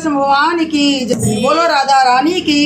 कृष्ण भगवान की जय। बोलो राधा रानी की।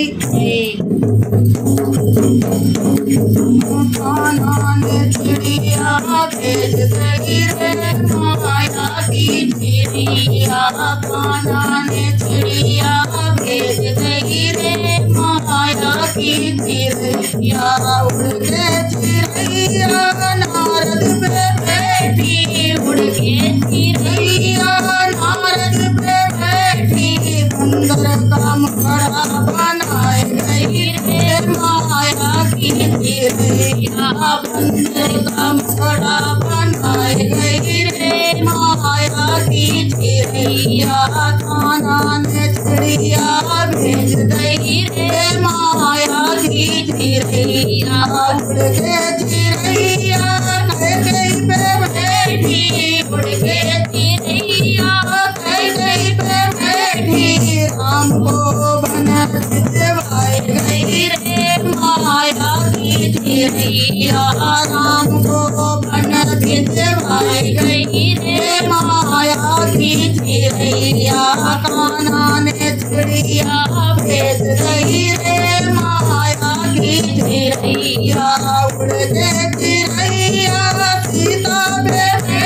कान्हा ने चिड़िया भेज गई रे माया की चिड़िया। कान्हा ने चिड़िया भेज गई रे माया की चिड़िया। उड़ के चिड़िया नारद पे बैठी। उड़ के चिड़िया नारद पे बैठी। बंदर का मुखड़ा बनाए गई रे माया की चिड़िया। बंदर का मुखड़ा बनाए गई रे माया की चिड़िया। कान्हा ने चिड़िया भेज गई रे माया की चिड़िया। उड़ के चिड़िया कह गई पे बैठी। उड़ के चिड़िया कह गई पे बैठी। राम को बन भिजवाई गई रे माया की चिड़िया। राम को बन भिजवाई गई रे माया की चिड़िया। कान्हा ने चिड़िया भेज गई रे माया की चिड़िया। उड़ के चिड़िया सीता पे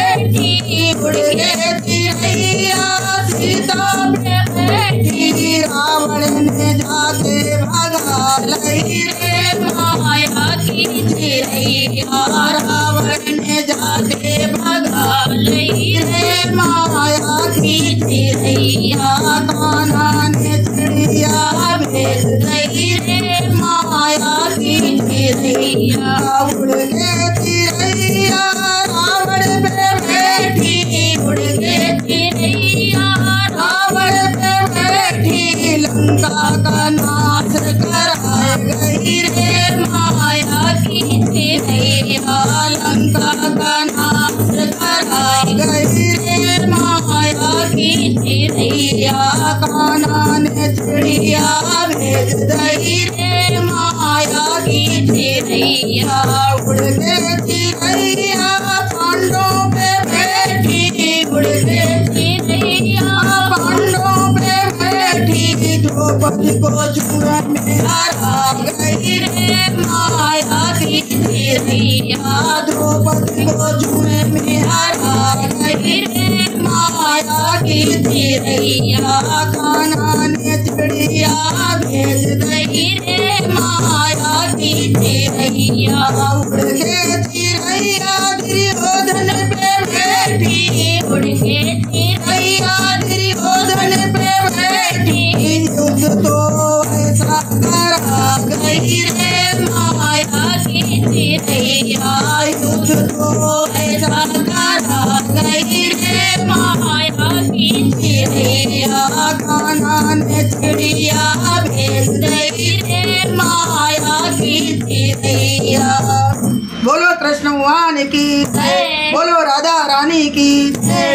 बैठी। उड़ के चिड़िया सीता पे बैठी। रावण ने जाके भगा लई रे माया की चिड़िया। रावण ने जाके भगा लई रे माया की चिड़िया। कान्हा ने चिड़िया भेज गई रे माया की चिड़िया। उड़ के चिड़िया रावण पे बैठी। उड़ के चिड़िया रावण पे बैठी। लंका का नाश कराए गई रे माया की चिड़िया। लंका का नाश कराए गई रे माया की चिड़िया। कान्हा ने चिड़िया भेज गई रे माया की चिड़िया। उड़ के चिड़िया पांडवों पे बैठी। उड़ के चिड़िया पांडवों पे बैठी। द्रौपदी को जुए में हरा गई रे माया की चिड़िया। द्रौपदी को जुए में हरा गई रे माया की चिड़िया। कान्हा ने चिड़िया भेज गई रे माया की चिड़िया। उड़ के चिड़िया दुर्योधन पे बैठी। उड़ के चिड़िया दुर्योधन पे बैठी। युद्ध तो ऐसा करा गई रे माया की चिड़िया। युद्ध तो ऐसा करा गई रे माया की चिड़िया। कान्हा ने चिड़िया भेज गई रे माया की चिड़िया। बोलो कृष्ण भगवान की। बोलो राधा रानी की।